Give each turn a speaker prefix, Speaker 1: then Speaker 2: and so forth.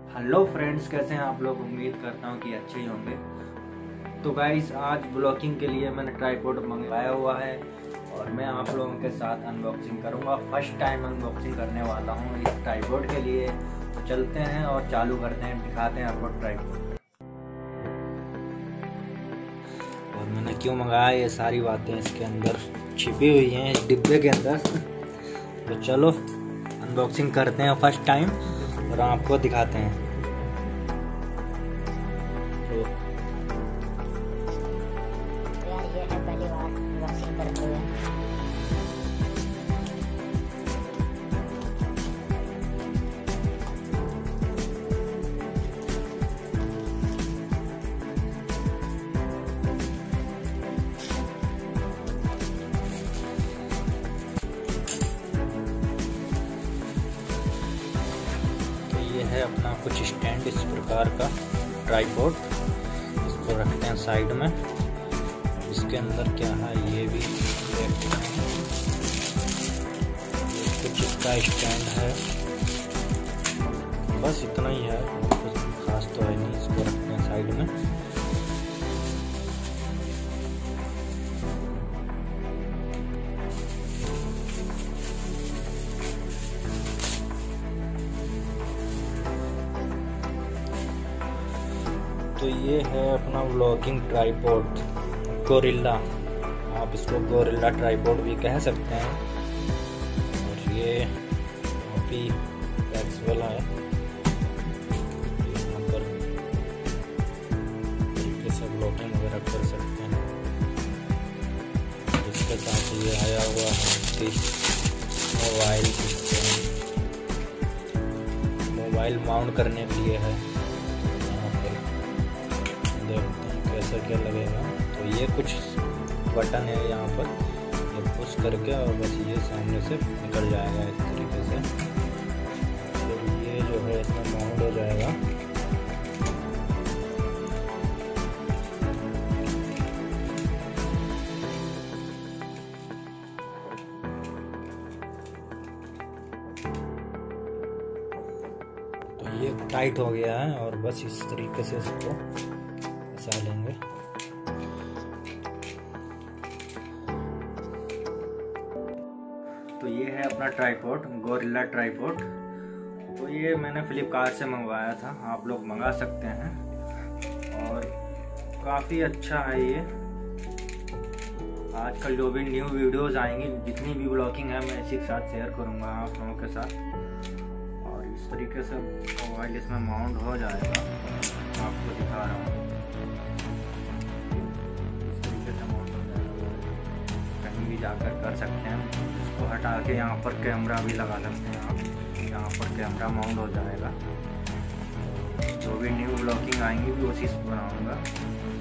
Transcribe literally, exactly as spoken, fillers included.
Speaker 1: Hello friends, कैसे हैं आप लोग। उम्मीद करता हूं कि अच्छे ही होंगे। तो गाइस, आज ब्लॉगिंग के लिए मैंने ट्राइपॉड मंगवाया हुआ है और मैं आप लोगों के साथ अनबॉक्सिंग करूंगा। फर्स्ट टाइम अनबॉक्सिंग करने वाला हूं इस ट्राइपॉड के लिए। तो चलते हैं और चालू करते हैं, दिखाते हैं आपको ट्राइपॉड। और मैंने क्यों मंगाया, ये सारी बातें इसके अंदर छिपी हुई हैं इस डिब्बे के अंदर। तो चलो अनबॉक्सिंग करते हैं फर्स्ट टाइम और आपको दिखाते हैं। तो
Speaker 2: यार ये है पहली बार अनबॉक्सिंग करते हुए।
Speaker 1: ये है अपना कुछ स्टैंड इस प्रकार का ट्राइपॉड। इसको रखते हैं साइड में। इसके अंदर क्या है ये भी देखते हैं। कुछ इसका स्टैंड है, बस इतना ही है, कुछ खास तो है नहीं। इसको रखते हैं साइड में। तो ये है अपना व्लॉगिंग ट्राइपॉड गोरिल्ला। आप इसको गोरिल्ला ट्राइपॉड भी कह सकते हैं। और ये काफ़ी फ्लेक्सिबल है, यहाँ पर तरीके से व्लॉगिंग वगैरह कर सकते हैं। इसके साथ ये आया हुआ है मोबाइल मोबाइल माउंट करने के लिए है। देखते हैं कैसा क्या लगेगा। तो ये कुछ बटन है यहाँ पर, ये पुश करके और बस ये सामने से निकल जाएगा इस तरीके से। तो ये जो है इसमें माउंट हो जाएगा। तो ये टाइट हो गया है और बस इस तरीके से इसको फंसा लेंगे। तो ये है अपना ट्राइपॉड गोरिल्ला ट्राइपॉड। तो ये मैंने फ्लिपकार्ट से मंगवाया था, आप लोग मंगा सकते हैं। और काफ़ी अच्छा है ये। आजकल जो भी न्यू वीडियोस आएंगी, जितनी भी ब्लॉगिंग है, मैं इसी के साथ शेयर करूँगा आप लोगों के साथ। और इस तरीके से मोबाइल इसमें माउंट हो जाएगा, आपको दिखा रहा हूँ। इस तरीके से माउंट हो जाएगा, कहीं भी जाकर कर सकते हैं। इसको हटा के यहाँ पर कैमरा भी लगा सकते हैं आप। यहाँ पर कैमरा माउंट हो जाएगा। जो भी न्यू ब्लॉगिंग आएंगी भी उसी से बनाऊँगा।